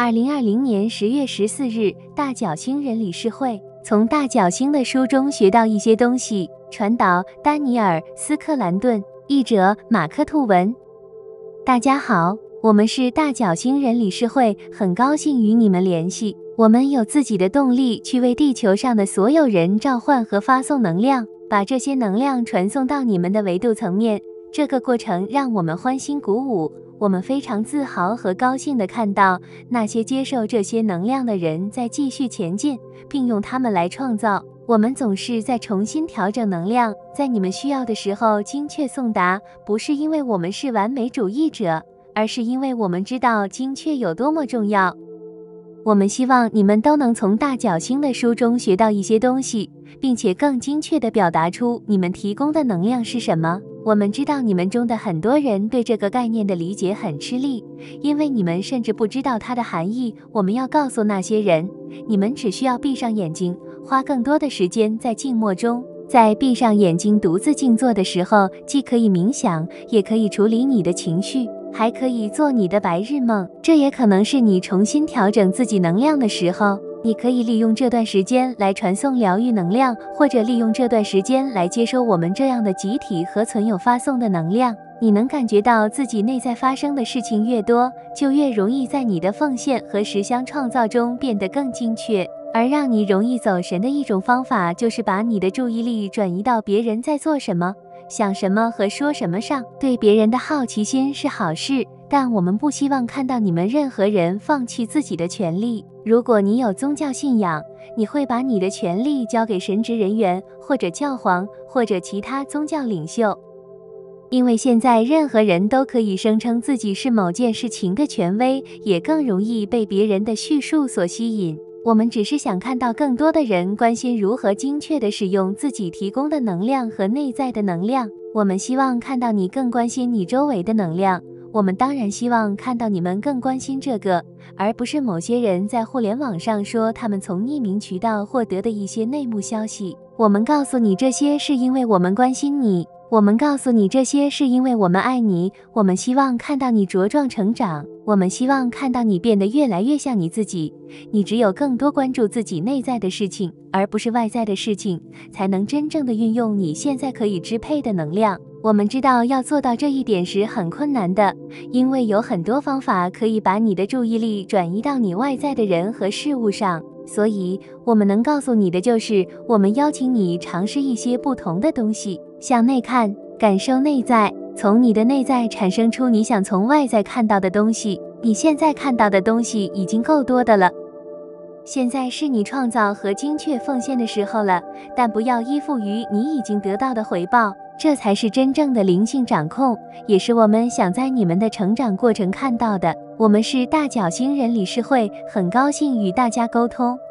2020年10月14日，大角星人理事会从大角星的书中学到一些东西。传导：丹尼尔·斯克兰顿，译者：马克·吐文。大家好，我们是大角星人理事会，很高兴与你们联系。我们有自己的动力去为地球上的所有人召唤和发送能量，把这些能量传送到你们的维度层面。这个过程让我们欢欣鼓舞。我们非常自豪和高兴地看到那些接受这些能量的人在继续前进，并用它们来创造。我们总是在重新调整能量，在你们需要的时候精确送达，不是因为我们是完美主义者，而是因为我们知道精确有多么重要。我们希望你们都能从大角星的书中学到一些东西，并且更精确地表达出你们提供的能量是什么。我们知道你们中的很多人对这个概念的理解很吃力，因为你们甚至不知道它的含义。我们要告诉那些人，你们只需要闭上眼睛，花更多的时间在静默中。在闭上眼睛独自静坐的时候，既可以冥想，也可以处理你的情绪，还可以做你的白日梦。这也可能是你重新调整自己能量的时候。你可以利用这段时间来传送疗愈能量，或者利用这段时间来接收我们这样的集体和存有发送的能量。你能感觉到自己内在发生的事情越多，就越容易在你的奉献和实相创造中变得更精确。而让你容易走神的一种方法，就是把你的注意力转移到别人在做什么、想什么和说什么上。对别人的好奇心是好事，但我们不希望看到你们任何人放弃自己的权利。如果你有宗教信仰，你会把你的权利交给神职人员，或者教皇，或者其他宗教领袖。因为现在任何人都可以声称自己是某件事情的权威，也更容易被别人的叙述所吸引。我们只是想看到更多的人关心如何精确地使用自己提供的能量和内在的能量。我们希望看到你更关心你周围的能量。我们当然希望看到你们更关心这个，而不是某些人在互联网上说他们从匿名渠道获得的一些内幕消息。我们告诉你这些是因为我们关心你，我们告诉你这些是因为我们爱你。我们希望看到你茁壮成长，我们希望看到你变得越来越像你自己。你只有更多关注自己内在的事情，而不是外在的事情，才能真正的运用你现在可以支配的能量。我们知道要做到这一点是很困难的，因为有很多方法可以把你的注意力转移到你外在的人和事物上。所以我们能告诉你的就是，我们邀请你尝试一些不同的东西，向内看，感受内在，从你的内在产生出你想从外在看到的东西。你现在看到的东西已经够多的了。现在是你创造和精确奉献的时候了，但不要依附于你已经得到的回报。这才是真正的灵性掌控，也是我们想在你们的成长过程看到的。我们是大角星人理事会，很高兴与大家沟通。